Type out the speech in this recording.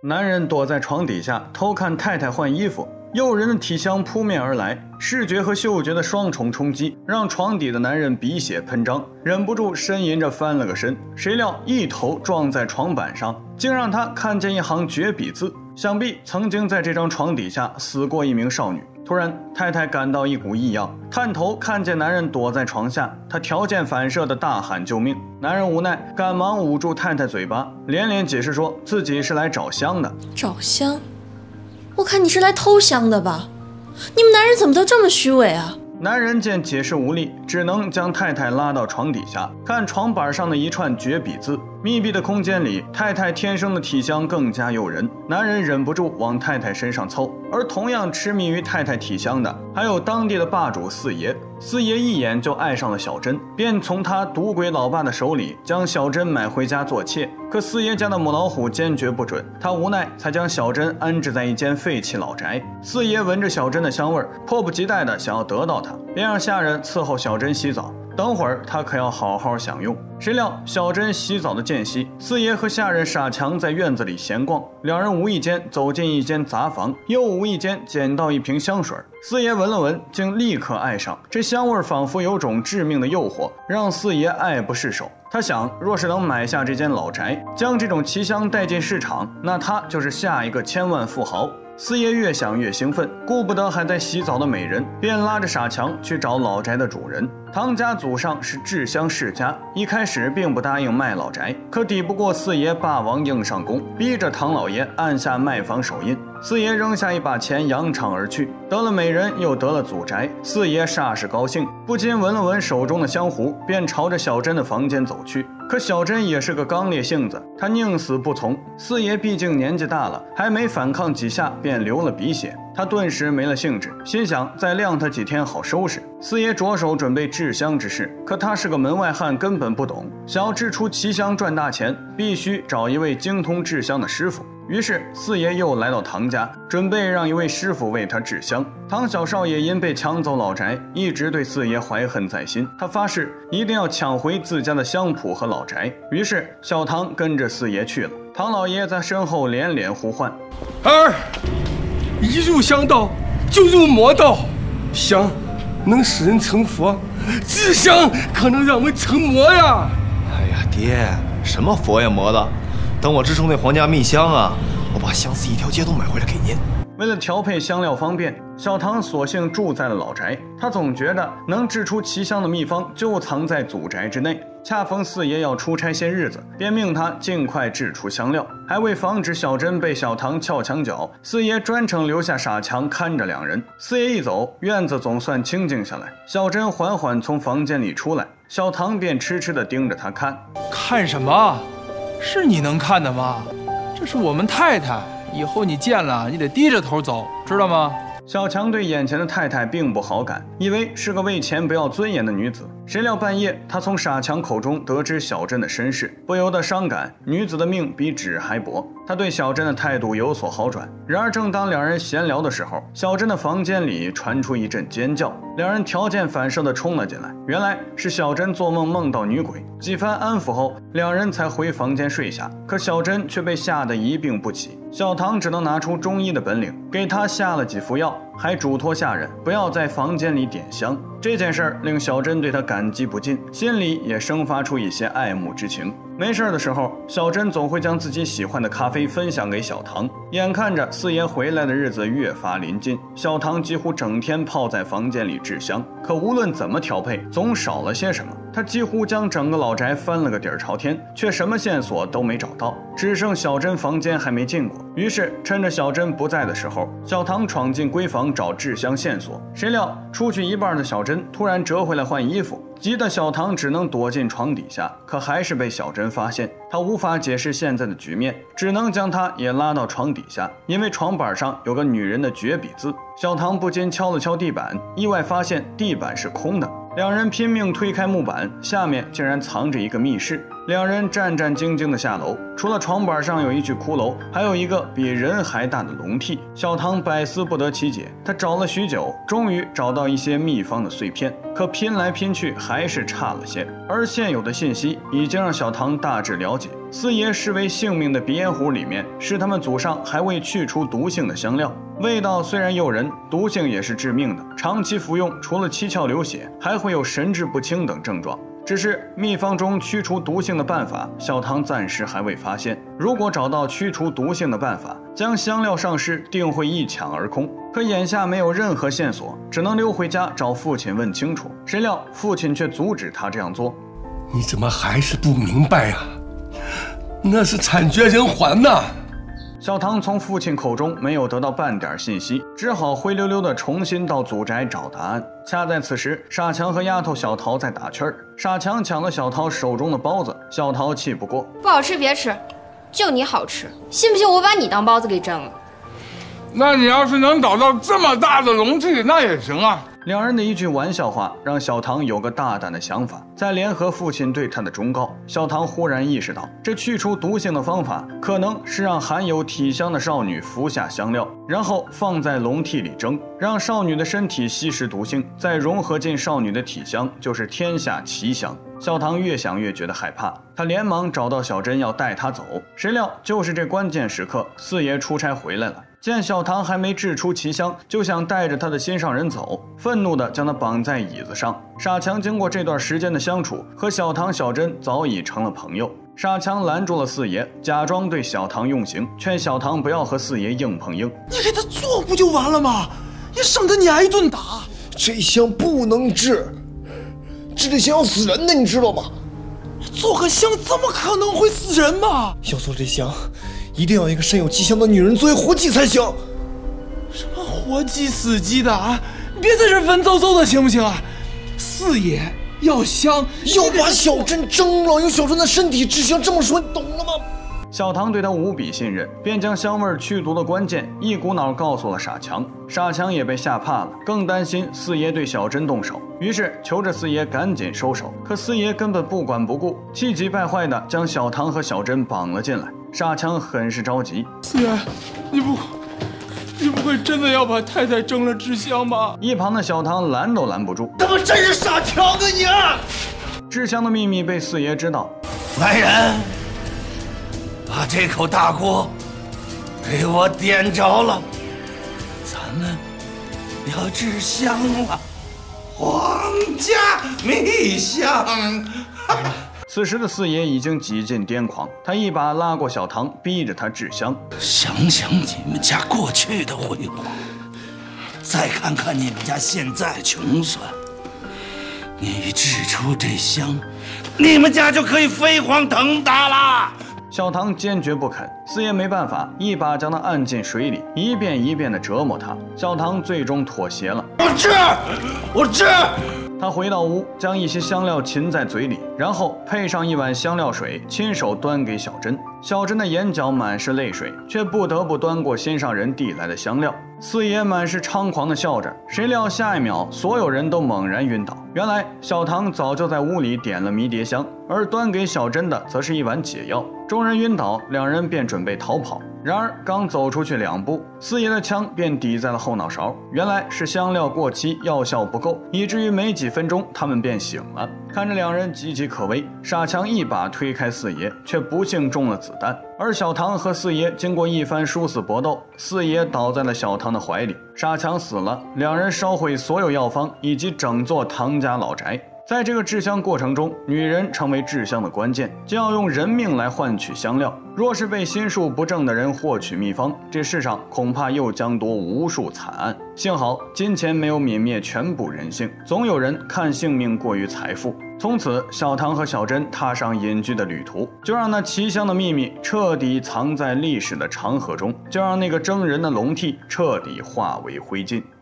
男人躲在床底下偷看太太换衣服，诱人的体香扑面而来，视觉和嗅觉的双重冲击让床底的男人鼻血喷张，忍不住呻吟着翻了个身。谁料一头撞在床板上，竟让他看见一行绝笔字。想必曾经在这张床底下死过一名少女。突然，太太感到一股异样，探头看见男人躲在床下，她条件反射地大喊救命。男人无奈，赶忙捂住太太嘴巴，连连解释说自己是来找香的。 找香？我看你是来偷香的吧？你们男人怎么都这么虚伪啊？ 男人见解释无力，只能将太太拉到床底下，看床板上的一串绝笔字。密闭的空间里，太太天生的体香更加诱人，男人忍不住往太太身上凑。而同样痴迷于太太体香的，还有当地的霸主四爷。四爷一眼就爱上了小珍，便从他赌鬼老爸的手里将小珍买回家做妾。可四爷家的母老虎坚决不准，他无奈才将小珍安置在一间废弃老宅。四爷闻着小珍的香味，迫不及待地想要得到她，便让下人伺候小珍洗澡。等会儿他可要好好享用。谁料小珍洗澡的间隙，四爷和下人傻强在院子里闲逛，两人无意间走进一间杂房，又无意间捡到一瓶香水。四爷闻了闻，竟立刻爱上，这香味仿佛有种致命的诱惑，让四爷爱不释手。他想，若是能买下这间老宅，将这种奇香带进市场，那他就是下一个千万富豪。四爷越想越兴奋，顾不得还在洗澡的美人，便拉着傻强去找老宅的主人。唐家祖上是制香世家，一开始并不答应卖老宅，可抵不过四爷霸王硬上弓，逼着唐老爷按下卖房手印。四爷扔下一把钱，扬长而去。得了美人，又得了祖宅，四爷煞是高兴，不禁闻了闻手中的香壶，便朝着小珍的房间走去。可小珍也是个刚烈性子，她宁死不从。四爷毕竟年纪大了，还没反抗几下便流了鼻血，他顿时没了兴致，心想再晾他几天好收拾。四爷着手准备制香之事，可他是个门外汉，根本不懂，想要制出奇香赚大钱，必须找一位精通制香的师傅。于是四爷又来到唐家，准备让一位师傅为他制香。唐小少爷因被抢走老宅，一直对四爷怀恨在心，他发誓一定要抢回自家的香谱和老宅。于是小唐跟着四爷去了。唐老爷在身后连连呼唤： 儿，一入香道就入魔道，香能使人成佛，制香可能让我们成魔呀！ 哎呀，爹，什么佛呀魔的，等我制出那皇家秘香啊，我把相思一条街都买回来给您。 为了调配香料方便，小唐索性住在了老宅。他总觉得能制出奇香的秘方就藏在祖宅之内。恰逢四爷要出差些日子，便命他尽快制出香料。还为防止小珍被小唐撬墙角，四爷专程留下傻强看着两人。四爷一走，院子总算清静下来。小珍缓缓从房间里出来，小唐便痴痴地盯着他看。 看什么？是你能看的吗？这是我们太太，以后你见了你得低着头走，知道吗？ 小强对眼前的太太并不好感，以为是个为钱不要尊严的女子。谁料半夜，他从傻强口中得知小珍的身世，不由得伤感。女子的命比纸还薄，他对小珍的态度有所好转。然而，正当两人闲聊的时候，小珍的房间里传出一阵尖叫，两人条件反射地冲了进来。原来是小珍做梦梦到女鬼，几番安抚后，两人才回房间睡下。可小珍却被吓得一病不起，小唐只能拿出中医的本领，给她下了几副药，还嘱托下人不要在房间里点香。这件事令小珍对他感激不尽，心里也生发出一些爱慕之情。没事的时候，小珍总会将自己喜欢的咖啡分享给小唐。眼看着四爷回来的日子越发临近，小唐几乎整天泡在房间里制香，可无论怎么调配，总少了些什么。他几乎将整个老宅翻了个底儿朝天，却什么线索都没找到，只剩小珍房间还没进过。于是趁着小珍不在的时候，小唐闯进闺房找制香线索。谁料出去一半的小珍突然折回来换衣服，急得小唐只能躲进床底下，可还是被小珍发现。他无法解释现在的局面，只能将她也拉到床底下，因为床板上有个女人的绝笔字。小唐不禁敲了敲地板，意外发现地板是空的。两人拼命推开木板，下面竟然藏着一个密室。 两人战战兢兢地下楼，除了床板上有一具骷髅，还有一个比人还大的笼屉。小唐百思不得其解，他找了许久，终于找到一些秘方的碎片，可拼来拼去还是差了些。而现有的信息已经让小唐大致了解，四爷视为性命的鼻烟壶里面是他们祖上还未去除毒性的香料，味道虽然诱人，毒性也是致命的，长期服用除了七窍流血，还会有神志不清等症状。只是秘方中驱除毒性的办法，小唐暂时还未发现。如果找到驱除毒性的办法，将香料上市定会一抢而空。可眼下没有任何线索，只能溜回家找父亲问清楚。谁料父亲却阻止他这样做。 你怎么还是不明白呀？那是惨绝人寰呐！ 小唐从父亲口中没有得到半点信息，只好灰溜溜地重新到祖宅找答案。恰在此时，傻强和丫头小桃在打趣儿。傻强抢了小桃手中的包子，小桃气不过， 不好吃别吃，就你好吃，信不信我把你当包子给蒸了？ 那你要是能找到这么大的笼屉，那也行啊。 两人的一句玩笑话让小唐有个大胆的想法。再联合父亲对他的忠告，小唐忽然意识到，这去除毒性的方法可能是让含有体香的少女服下香料，然后放在笼屉里蒸，让少女的身体吸食毒性，再融合进少女的体香，就是天下奇香。小唐越想越觉得害怕，他连忙找到小珍要带他走，谁料就是这关键时刻，四爷出差回来了，见小唐还没制出奇香，就想带着他的心上人走，愤怒地将他绑在椅子上。傻强经过这段时间的相处，和小唐小珍早已成了朋友。傻强拦住了四爷，假装对小唐用刑，劝小唐不要和四爷硬碰硬。 你给他做不就完了吗？也省得你挨顿打。 这香不能治，治这香要死人的，你知道吗？ 做个香怎么可能会死人嘛？ 要做这香，一定要一个身有迹象的女人作为活祭才行。 什么活鸡死鸡的啊！你别在这文绉绉的行不行啊？四爷要香， 要把小珍蒸了，用小珍的身体制香，这么说你懂了吗？ 小唐对他无比信任，便将香味驱毒的关键一股脑告诉了傻强。傻强也被吓怕了，更担心四爷对小珍动手，于是求着四爷赶紧收手。可四爷根本不管不顾，气急败坏地将小唐和小珍绑了进来。傻强很是着急， 四爷，你不会真的要把太太蒸了制香吧？ 一旁的小唐拦都拦不住， 他妈真是傻强啊你！ 制香的秘密被四爷知道， 来人，把这口大锅给我点着了，咱们要制香了，皇家秘香。 此时的四爷已经几近癫狂，他一把拉过小唐，逼着他制香。 想想你们家过去的辉煌，再看看你们家现在穷酸，你制出这香，你们家就可以飞黄腾达啦！ 小唐坚决不肯，四爷没办法，一把将他按进水里，一遍一遍地折磨他。小唐最终妥协了， 我治。 他回到屋，将一些香料浸在嘴里，然后配上一碗香料水，亲手端给小珍。小珍的眼角满是泪水，却不得不端过心上人递来的香料。四爷满是猖狂地笑着，谁料下一秒，所有人都猛然晕倒。原来小唐早就在屋里点了迷迭香，而端给小珍的则是一碗解药。众人晕倒，两人便准备逃跑。然而刚走出去2步，四爷的枪便抵在了后脑勺。原来是香料过期，药效不够，以至于没几分钟他们便醒了。看着两人岌岌可危，傻强一把推开四爷，却不幸中了子弹。而小唐和四爷经过一番殊死搏斗，四爷倒在了小唐的怀里，傻强死了，两人烧毁所有药方以及整座唐家老宅。在这个制香过程中，女人成为制香的关键，将要用人命来换取香料。若是被心术不正的人获取秘方，这世上恐怕又将多无数惨案。幸好金钱没有泯灭全部人性，总有人看性命过于财富。从此，小唐和小珍踏上隐居的旅途，就让那奇香的秘密彻底藏在历史的长河中，就让那个蒸人的笼屉彻底化为灰烬。